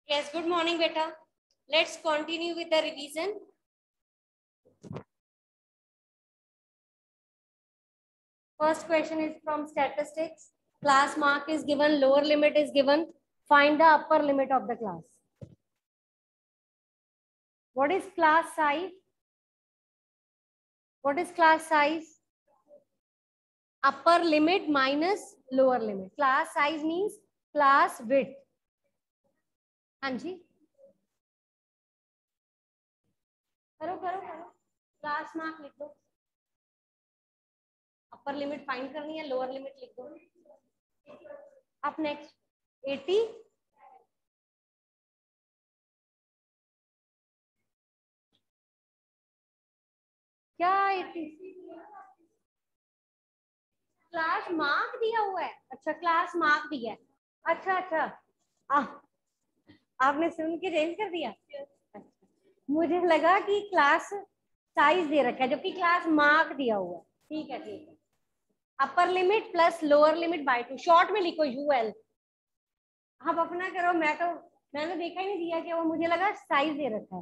Yes, good morning, beta. Let's continue with the revision. First question is from statistics. Class mark is given, lower limit is given. Find the upper limit of the class. What is class size? What is class size? Upper limit minus lower limit. Class size means class width. हाँ जी, करो करो करो. Class mark लिख दो. Upper limit find करनी है, lower limit लिख दो. अब नेक्स्ट 80. क्या 80? क्लास मार्क दिया हुआ है. अच्छा, क्लास मार्क दिया है. अच्छा अच्छा. आपने सुन के चेंज कर दिया. अच्छा. मुझे लगा कि क्लास साइज दे रखा है जबकि क्लास मार्क दिया हुआ है. ठीक है ठीक है. Upper limit plus lower limit by 2. Short में लिखो यूएल. आप अपना करो. मैंने देखा ही नहीं दिया क्या, वो मुझे लगा साइज दे रखा है.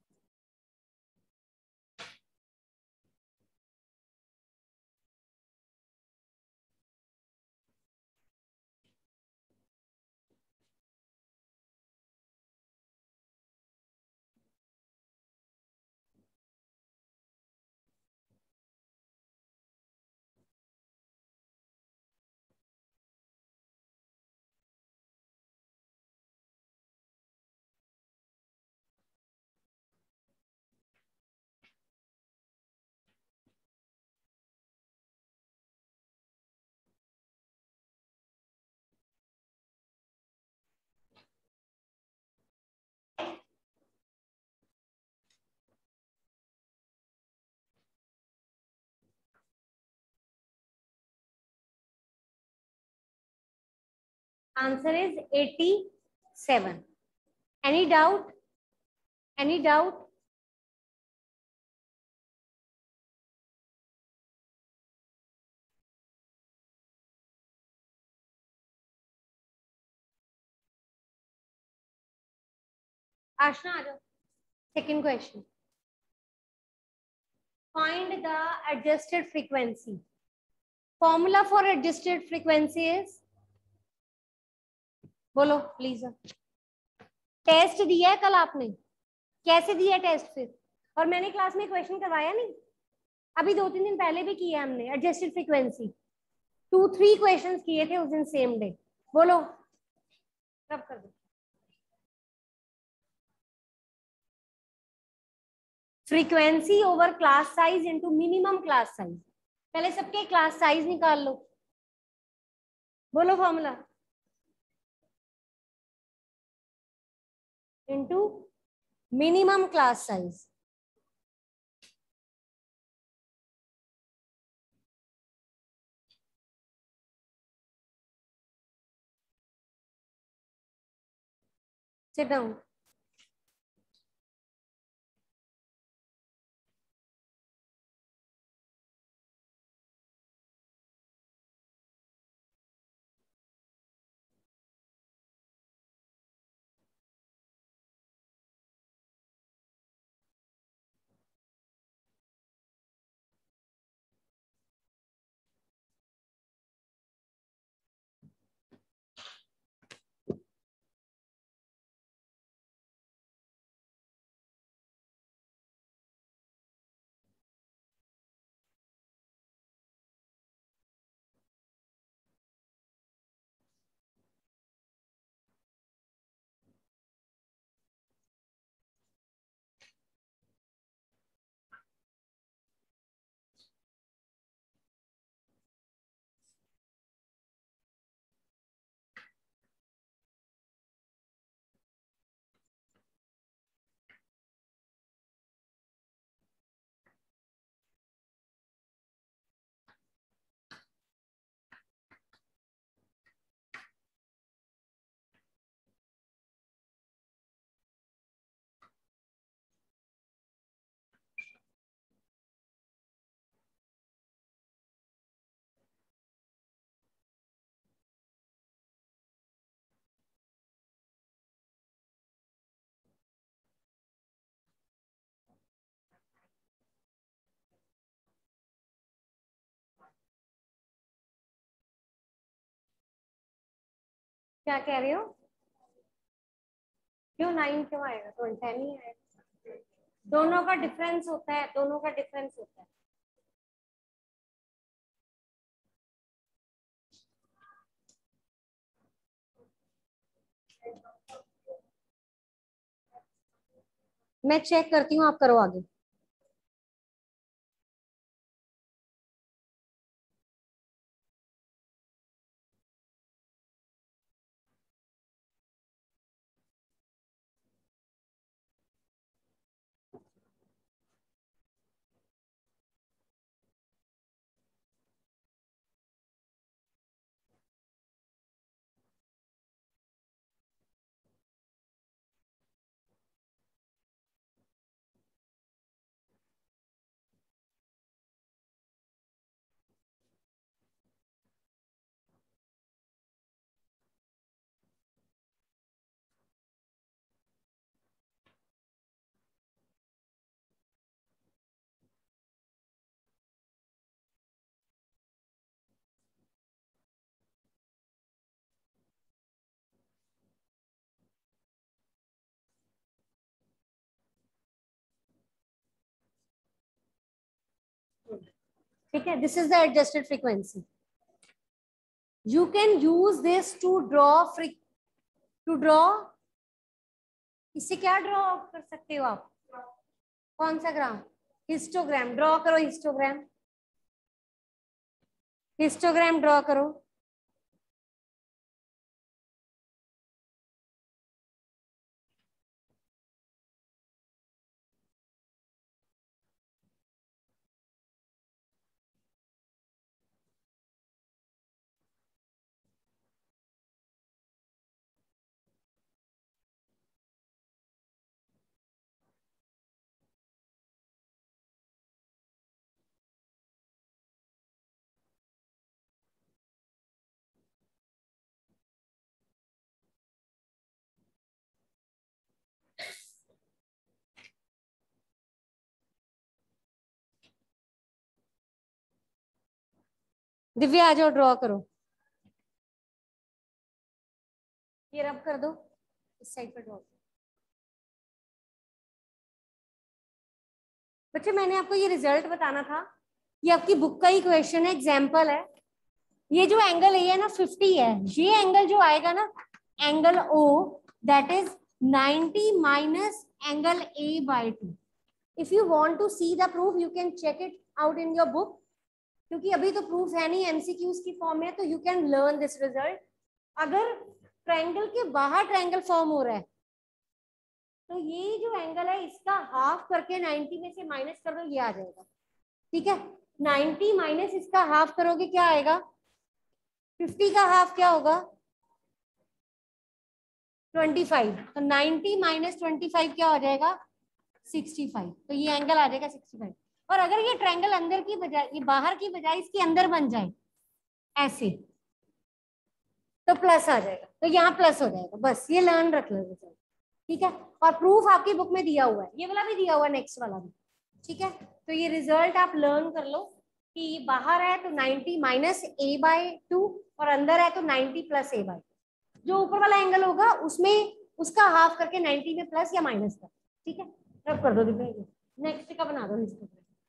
Answer is 87. Any doubt? Any doubt? Aashna आ जाओ. Second question. Find the adjusted frequency. Formula for adjusted frequency is, बोलो प्लीज. टेस्ट दिया है कल आपने? कैसे दिया टेस्ट फिर? और मैंने क्लास में क्वेश्चन करवाया नहीं? अभी 2-3 दिन पहले भी किया हमने एडजस्टेड फ्रीक्वेंसी. 2-3 क्वेश्चंस किए थे उस दिन सेम डे. बोलो कब कर दो. Frequency over class size into minimum class size. पहले सबके क्लास साइज निकाल लो. बोलो formula. Into minimum class size. Sit down. क्या कह रहे हो? क्यों 9 क्यों आएगा? तो 10 ही आएगा। दोनों का डिफरेंस होता है, दोनों का डिफरेंस होता है। मैं चेक करती हूँ, आप करो आगे। ठीक है, this is the adjusted frequency. You can use this to draw. इससे क्या ड्रॉ कर सकते हो आप? कौन सा ग्राम? हिस्टोग्राम। ड्रॉ करो हिस्टोग्राम। हिस्टोग्राम ड्रॉ करो। दिव्या आ जाओ, ड्रॉ करो। ये रब कर दो, इस साइड पर ड्रॉ। बच्चे मैंने आपको ये रिजल्ट बताना था। ये आपकी बुक का ही क्वेश्चन है, एग्जाम्पल है। ये जो एंगल है ना 50 है। ये एंगल जो आएगा ना, angle O, that is 90 minus angle A by 2। If you want to see the proof you can check it out in your book, क्योंकि अभी तो प्रूफ है नहीं, एमसीक्यूज की फॉर्म में, तो you can learn this result. अगर triangle के बाहर ट्रायंगल फॉर्म हो रहा है, तो ये जो एंगल है इसका हाफ करके 90 में से माइनस कर दो, ये आ जाएगा। ठीक है, 90 माइनस इसका हाफ करोगे क्या आएगा? 50 का हाफ क्या होगा? 25। तो 90 माइनस 25 क्या हो जाएगा? 65। तो ये एंगल आ जाएगा 65। और अगर ये ट्रायंगल अंदर की बजाय, ये बाहर की बजाय इसके अंदर बन जाए ऐसे, तो प्लस आ जाएगा। तो यहाँ प्लस हो जाएगा। बस ये लर्न रख लो। ठीक है, और प्रूफ आपकी बुक में दिया हुआ है, ये वाला भी दिया हुआ है, नेक्स्ट वाला भी। ठीक है, तो ये रिजल्ट आप लर्न कर लो कि बाहर है तो 90 माइनस ए बाय 2, और अंदर है तो 90 प्लस ए बाय। जो ऊपर वाला एंगल होगा उसमें उसका हाफ करके 90 में प्लस या माइनस कर। ठीक है, रब कर दो। नेक्स्ट का बना दो इसको।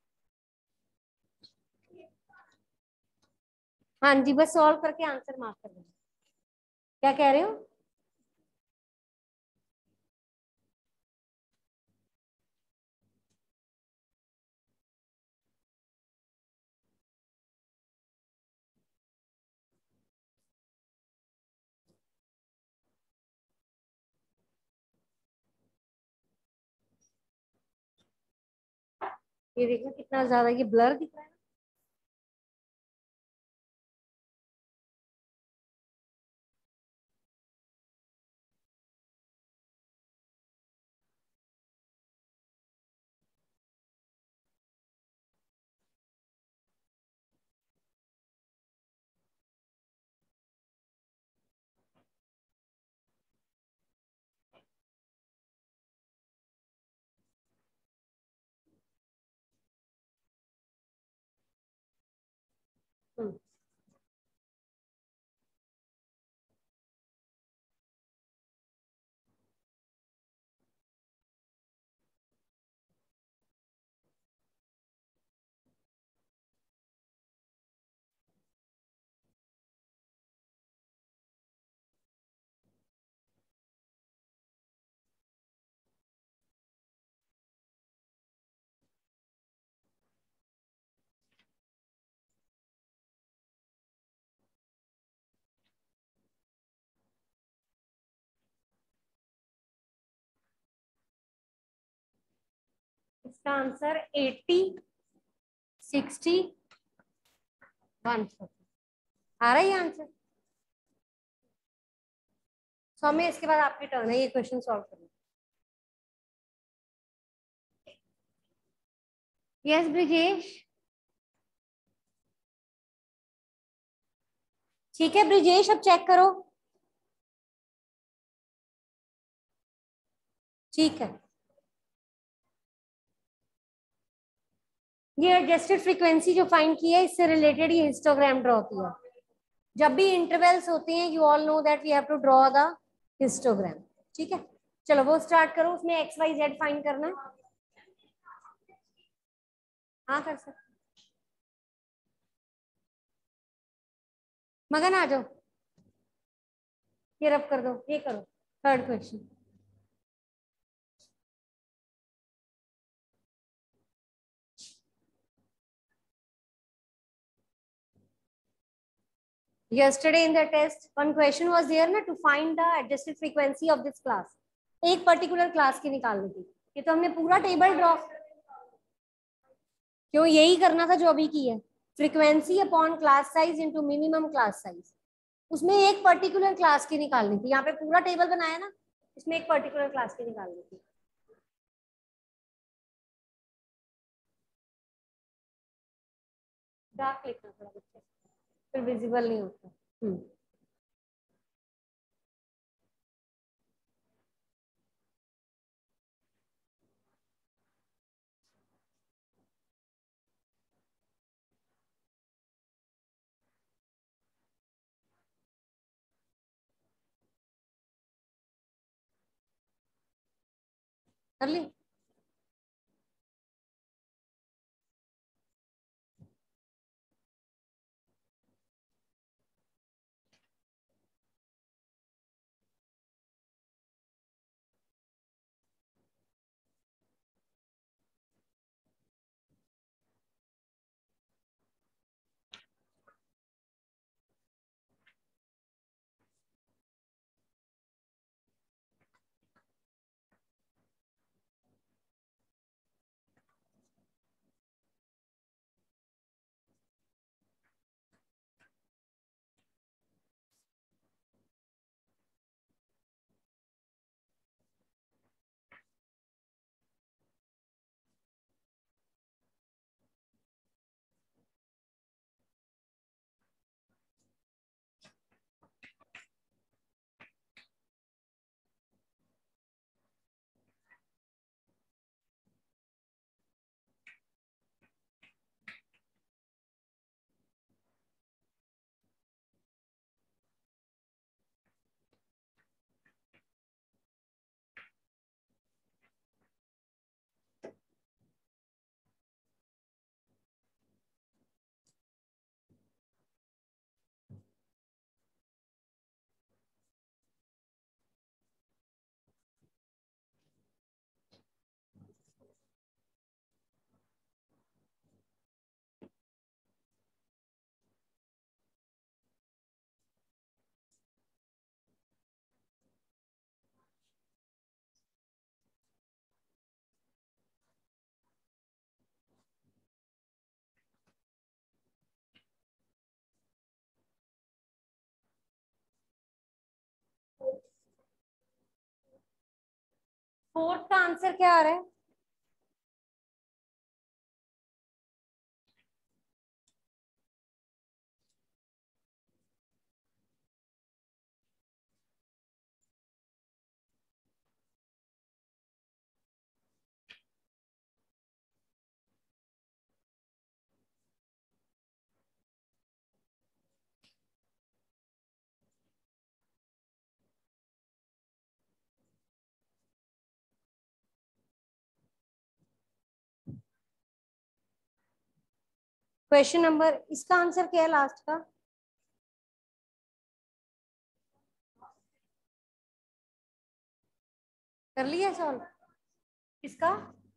हाँ जी, बस सॉल्व करके आंसर मार्क कर दो। क्या कह रहे हो? ये देखो कितना ज्यादा ये ब्लर दिख रहा है। इसका आंसर 80, 60, 140 आ रहा है ये आंसर। सौम्य इसके बाद आपकी टर्न है ये क्वेश्चन सॉल्व करना। यस ब्रिजेश, ठीक है ब्रिजेश, अब चेक करो। ठीक है, ये एडजस्टेड फ्रीक्वेंसी जो फाइंड की है इससे रिलेटेड ये हिस्टोग्राम ड्रॉ किया। जब भी इंटरवल्स होते हैं you all know that we have to draw the histogram. ठीक है, चलो वो स्टार्ट करो, उसमें एक्स वाई जेड फाइंड करना है। हाँ कर सकते, मगन आ जाओ, ये रब कर दो, ये करो third question. Yesterday in the test one question was there na to find the adjusted frequency of this class, एक पर्टिकुलर क्लास की निकालनी थी। ये तो हमने पूरा टेबल ड्रॉ, क्यों यही करना था जो अभी की है, frequency upon class size into minimum class size. उसमें एक पर्टिकुलर क्लास की निकालनी थी, यहाँ पे पूरा टेबल बनाया ना, इसमें एक पर्टिकुलर क्लास की निकालनी थी। डार्क लिखना थोड़ा बच्चे, फिर विजिबल नहीं होता। कर ली, फोर्थ का आंसर क्या आ रहा है? क्वेश्चन नंबर, इसका आंसर क्या है लास्ट का? कर लिया सॉल्व इसका?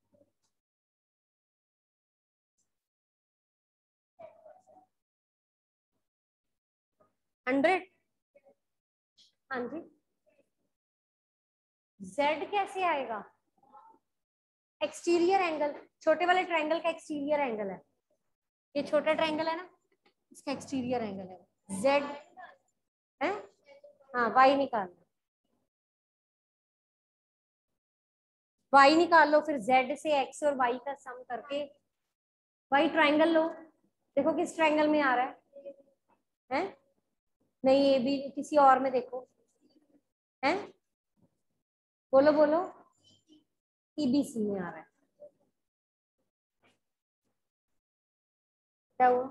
100। हाँ जी, z कैसे आएगा? एक्सटीरियर एंगल, छोटे वाले ट्रायंगल का एक्सटीरियर एंगल है, ये छोटा ट्रायंगल है ना, इसका एक्सटीरियर एंगल है जेड है। हाँ वाई निकाल, वाई निकाल लो, फिर जेड से एक्स और वाई का सम करके वाई ट्रायंगल लो, देखो किस ट्रायंगल में आ रहा है? नहीं ये भी किसी और में देखो, है बोलो बोलो, ईबीसी में आ रहा है, क्या हुआ?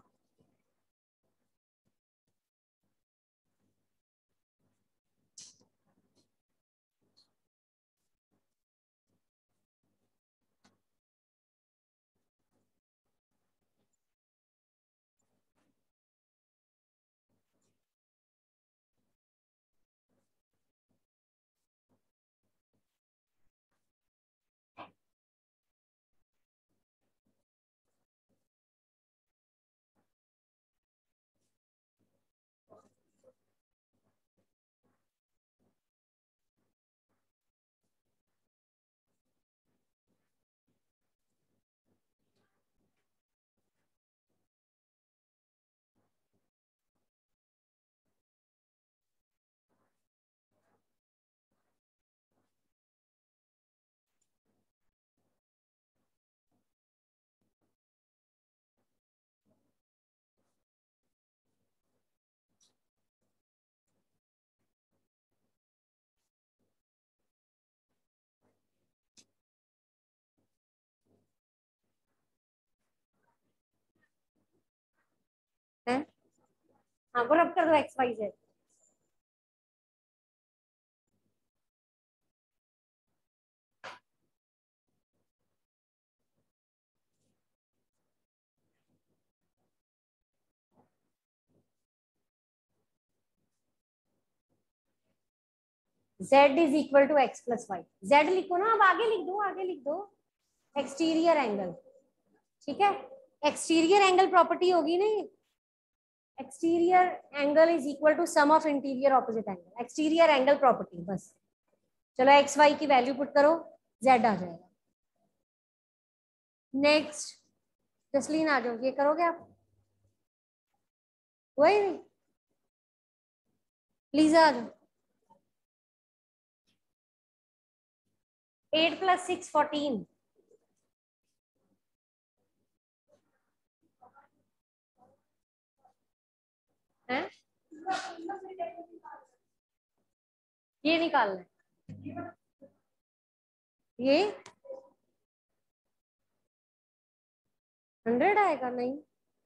है हाँ वो रब कर दो X Y Z, Z is equal to X plus Y, Z लिखो ना, अब आगे लिख दो, आगे लिख दो, एक्सटीरियर एंगल, ठीक है, एक्सटीरियर एंगल प्रॉपर्टी होगी ना, exterior angle is equal to sum of interior opposite angle, exterior angle property बस। चलो एक्स वाई की वैल्यू पुट करो, जेड आ जाएगा। नेक्स्ट जसलीन आ जाओ, ये करोगे आप? वही नहीं, लीजा आ जाओ। 8 + 6 14, है ये निकालना है, ये 100 आएगा नहीं,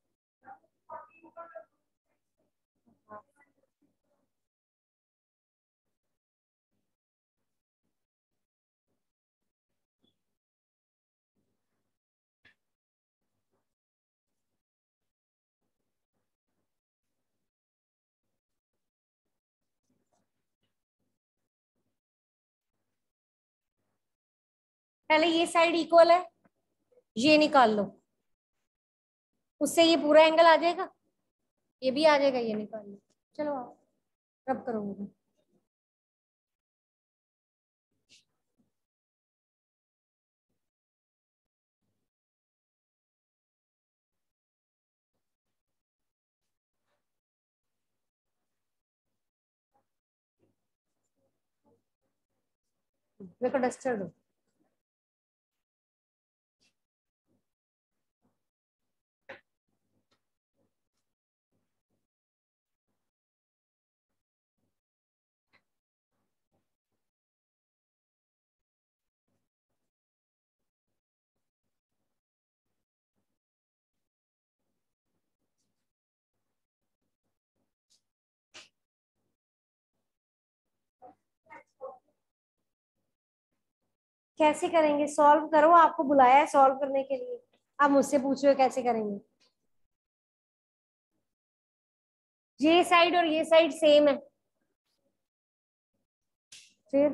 पहले ये साइड इक्वल है, ये निकाल लो, उससे ये पूरा एंगल आ जाएगा, ये भी आ जाएगा, ये निकाल लो। चलो आओ रब करो मुझे, मेरे को डस्टर दो। कैसे करेंगे, सॉल्व करो, आपको बुलाया है सॉल्व करने के लिए, आप मुझसे पूछ रहे हो कैसे करेंगे? ये साइड और ये साइड सेम है, फिर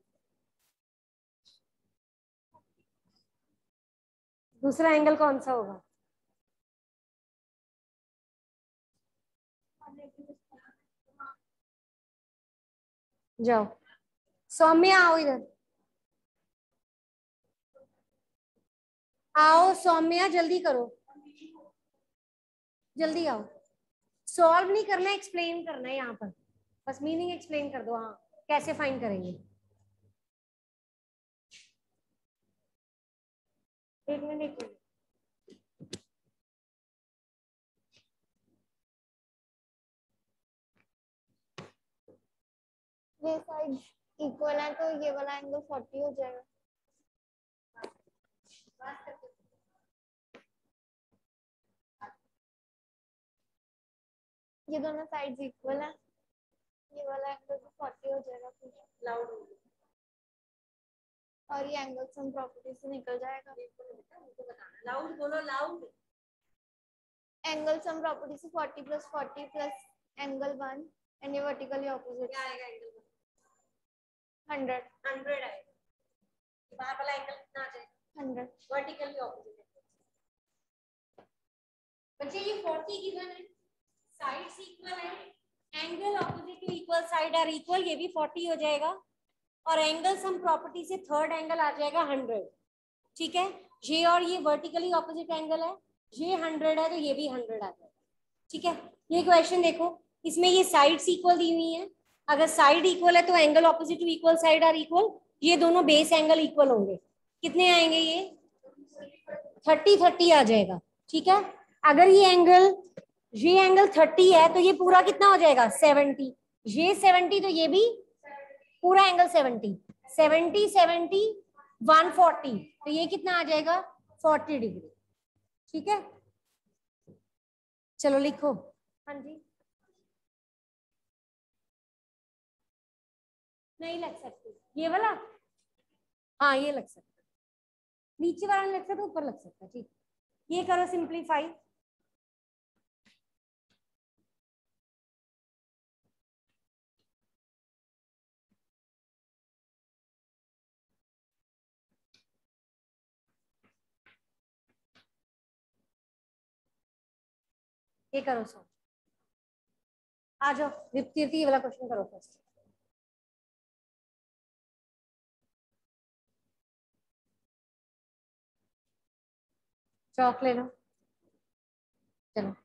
दूसरा एंगल कौन सा होगा? जाओ सौम्या आओ इधर, आओ सौम्या, जल्दी करो, जल्दी आओ। सॉल्व नहीं करना, एक्सप्लेन करना है यहाँ पर, बस मीनिंग एक्सप्लेन कर दो। हाँ, कैसे फाइंड करेंगे? एक मिनट, एक मिनट। ये साइड इक्वल है तो ये वाला एंगल 40 हो जाएगा। ये दोनों साइड्स इक्वल है, ये वाला एंगल तो 40 हो जाएगा फिर। लाउड हो गया। और ये एंगल सम प्रॉपर्टी से निकल जाएगा। मुझे बताना, लाउड बोलो, लाउड। एंगल सम प्रॉपर्टी से 40 + 40 प्लस एंगल 1 एंड ये वर्टिकली ऑपोजिट। क्या आएगा एंगल 100? 100 आएगा। बाहर वाला एंगल कितना आ जाएगा? 100। वर्टिकली ऑपोजिट बच्चे, ये 40 गिवन है, साइड्स इक्वल है, angle opposite to equal side are equal, ये भी 40 हो जाएगा, और एंगल सम प्रॉपर्टी से थर्ड एंगल आ जाएगा 100। ठीक है, ये और ये वर्टिकली ऑपोजिट एंगल है, ये 100 है तो ये भी 100 आ जाएगा। ठीक है, ये क्वेश्चन देखो, इसमें ये साइड्स इक्वल दी हुई है, अगर साइड इक्वल है तो angle opposite to equal side are equal, ये दोनों बेस एंगल इक्वल होंगे, कितने आएंगे? ये 30 आ जाएगा। ठीक है, अगर ये एंगल 30 है तो ये पूरा कितना हो जाएगा? 70। ये 70 तो ये भी पूरा एंगल 70, 70 70 140, तो ये कितना आ जाएगा? 40 डिग्री। ठीक है, चलो लिखो। हाँ जी, नहीं लग सकती ये वाला, हाँ ये लग सकता, नीचे वाला नहीं लग सकता, ऊपर लग सकता। ठीक, ये करो सिंप्लीफाई। ये करो सर, आ जाओ दीप्ति, ये वाला क्वेश्चन करो फर्स्ट। चौक ले लो, चलो।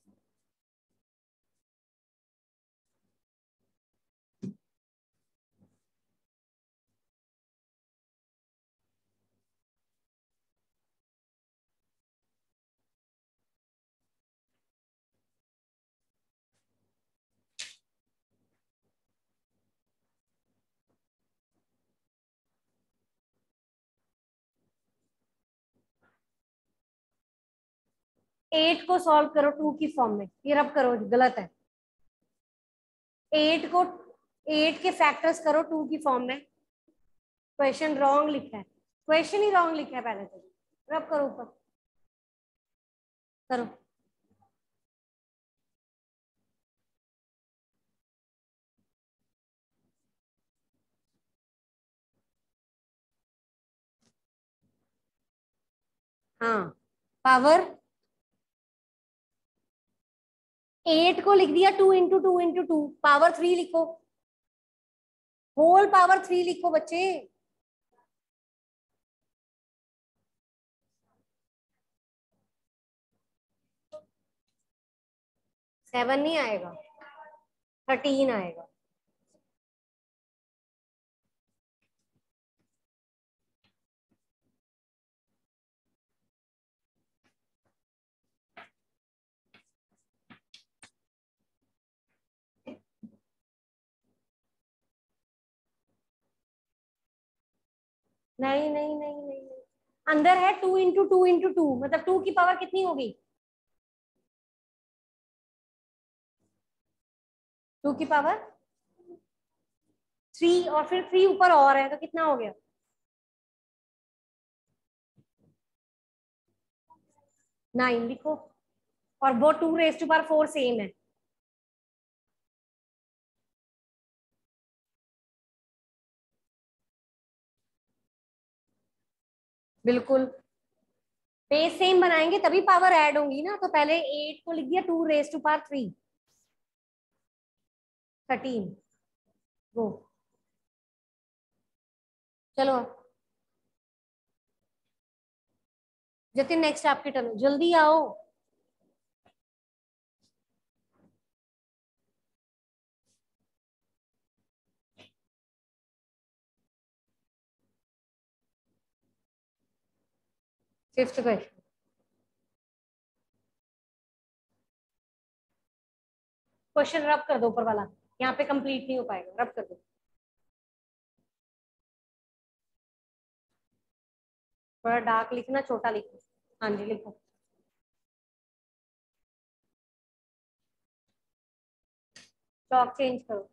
एट को सॉल्व करो टू की फॉर्म में, ये रब करो, गलत है। एट को, एट के फैक्टर्स करो टू की फॉर्म में, क्वेश्चन रॉन्ग लिखा है, क्वेश्चन ही रॉन्ग लिखा है पहले तो। रब करो ऊपर, करो। हाँ, पावर 8 को लिख दिया 2 × 2 × 2, पावर 3 लिखो, होल पावर 3 लिखो बच्चे। सेवन नहीं आएगा, 13 आएगा। नहीं नहीं नहीं नहीं नहीं, अंदर है 2 × 2 × 2, मतलब 2 की पावर कितनी होगी? 2 की पावर 3, और फिर 3 ऊपर और है तो कितना हो गया? 9 लिखो, और वो 2⁴ सेम है। बिल्कुल, बेस सेम बनाएंगे तभी पावर ऐड होंगी ना, तो पहले 8 को लिख दिया 2⁵3, 13, वो। चलो जतिन नेक्स्ट आपकी टर्न, जल्दी आओ। फिफ्थ क्वेश्चन, क्वेश्चन रब कर दो ऊपर वाला, यहाँ पे कंप्लीट नहीं हो पाएगा, रब कर दो। थोड़ा डार्क लिखना, छोटा लिखो। हाँ जी लिखो। चौक चेंज करो।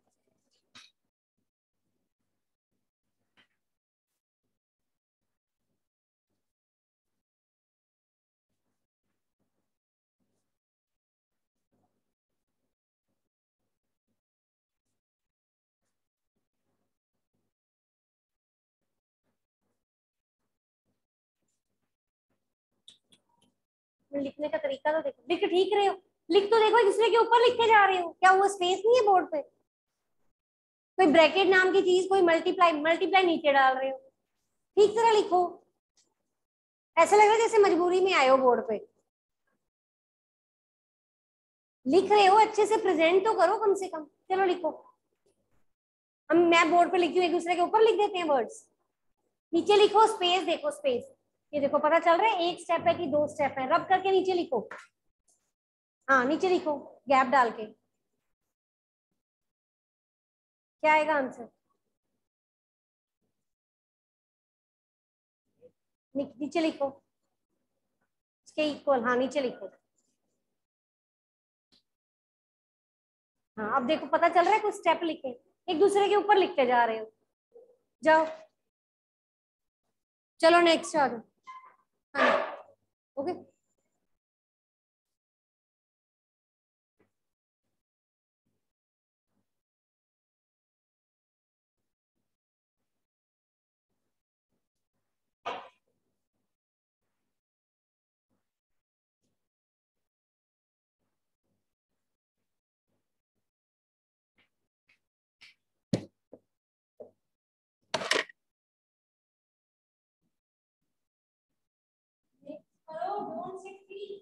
लिखने का तरीका तो देखो, लिख ठीक रहे हो, लिख तो देखो, दूसरे के ऊपर लिखते जा रहे हो, क्या वो स्पेस नहीं है बोर्ड पे? कोई ब्रैकेट नाम की चीज, कोई मल्टीप्लाई, मल्टीप्लाई नीचे डाल रहे हो, ठीक तरह लिखो। ऐसा लग रहा है जैसे मजबूरी में आए हो बोर्ड पे। लिख रहे हो अच्छे से, प्रेजेंट तो करो कम से कम। चलो लिखो। हम, मैं बोर्ड पे लिखती हूँ, एक दूसरे के ऊपर लिख देते हैं वर्ड्स। नीचे लिखो, स्पेस देखो, स्पेस। ये देखो पता चल रहा है एक स्टेप है कि दो स्टेप है, रब करके नीचे लिखो। हाँ नीचे लिखो, गैप डाल के। क्या आएगा आंसर? नीचे लिखो, इसके इक्वल। हाँ नीचे लिखो। हाँ अब देखो पता चल रहा है, कुछ स्टेप लिखे, एक दूसरे के ऊपर लिखते जा रहे हो। जाओ, चलो नेक्स्ट आ जाओ। हाँ ओके। करो, डोंट सिट फ्री।